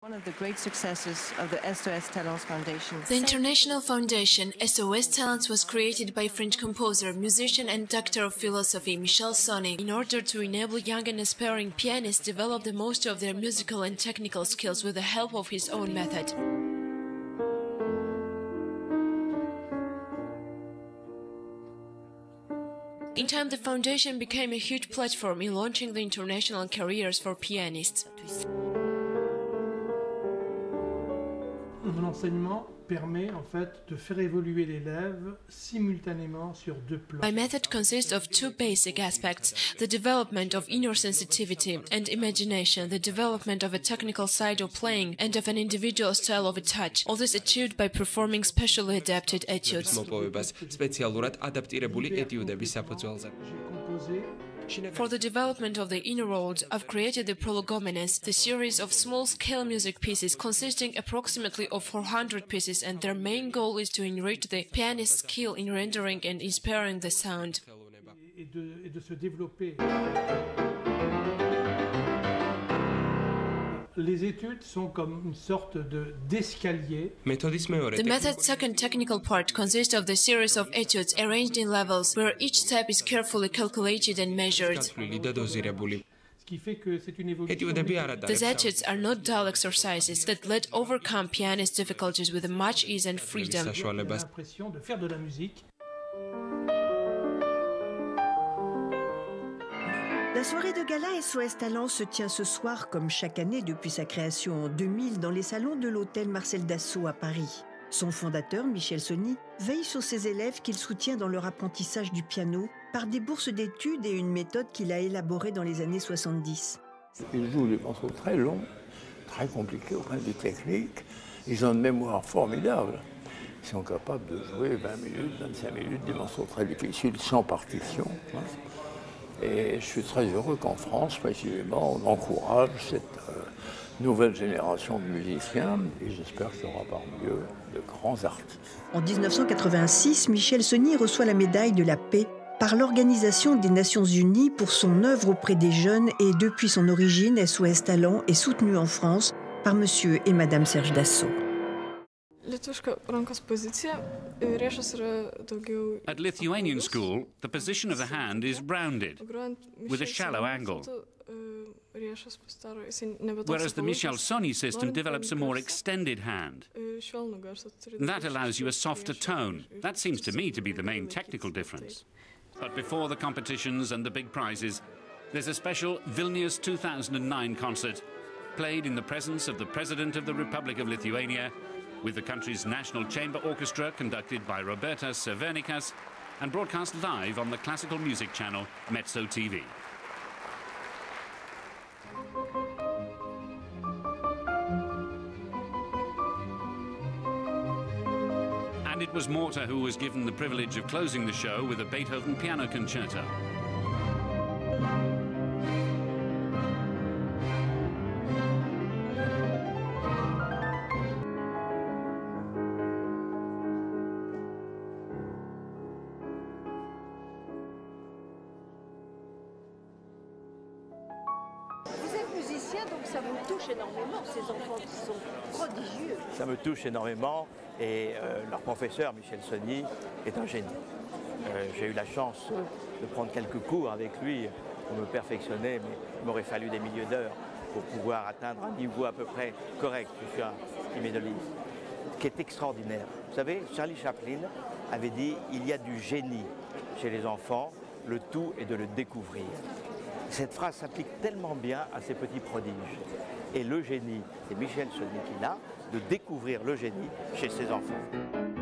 One of the great successes of the SOS Talents Foundation. The international foundation SOS Talents was created by French composer, musician and doctor of philosophy Michel Sonny in order to enable young and aspiring pianists develop the most of their musical and technical skills with the help of his own method. In time, the foundation became a huge platform in launching the international careers for pianists. Mon enseignement permet en fait de faire évoluer l'élève simultanément sur deux plans. My method consists of two basic aspects: the development of inner sensitivity and imagination, the development of a technical side of playing and of an individual style of a touch, all this achieved by performing specially adapted etudes. For the development of the inner world, I've created the Prolegomena, the series of small-scale music pieces consisting approximately of 400 pieces, and their main goal is to enrich the pianist's skill in rendering and inspiring the sound. Et de se développer. Les études sont comme une sorte d'escalier. The method's second technical part consists of the series of etudes arranged in levels, where each step is carefully calculated and measured. These etudes are not dull exercises that let overcome pianist difficulties with much ease and freedom. La soirée de gala SOS Talents se tient ce soir, comme chaque année depuis sa création en 2000, dans les salons de l'hôtel Marcel Dassault à Paris. Son fondateur, Michel Sonny, veille sur ses élèves qu'il soutient dans leur apprentissage du piano par des bourses d'études et une méthode qu'il a élaborée dans les années 70. Ils jouent des morceaux très longs, très compliqués au point de vue technique. Ils ont une mémoire formidable. Ils sont capables de jouer 20 minutes, 25 minutes, des morceaux très difficiles, sans partition. Et je suis très heureux qu'en France, précisément, on encourage cette nouvelle génération de musiciens et j'espère qu'il y aura parmi eux de grands artistes. En 1986, Michel Sonny reçoit la médaille de la paix par l'Organisation des Nations Unies pour son œuvre auprès des jeunes et depuis son origine, SOS Talents est soutenu en France par Monsieur et Madame Serge Dassault. At Lithuanian school, the position of the hand is rounded, with a shallow angle, whereas the Michel Sonny system develops a more extended hand. That allows you a softer tone. That seems to me to be the main technical difference. But before the competitions and the big prizes, there's a special Vilnius 2009 concert, played in the presence of the President of the Republic of Lithuania, with the country's National Chamber Orchestra conducted by Robertas Cervenikas and broadcast live on the classical music channel Mezzo TV. And it was Morta who was given the privilege of closing the show with a Beethoven piano concerto. Vous êtes musicien, donc ça vous touche énormément, ces enfants qui sont prodigieux. Ça me touche énormément et leur professeur, Michel Sonny, est un génie. J'ai eu la chance de prendre quelques cours avec lui pour me perfectionner, mais il m'aurait fallu des milliers d'heures pour pouvoir atteindre un niveau à peu près correct. Je suis un timidoliste, qui est extraordinaire. Vous savez, Charlie Chaplin avait dit « Il y a du génie chez les enfants, le tout est de le découvrir ». Cette phrase s'applique tellement bien à ces petits prodiges. Et le génie, c'est Michel Sonny qui l'a, de découvrir le génie chez ses enfants.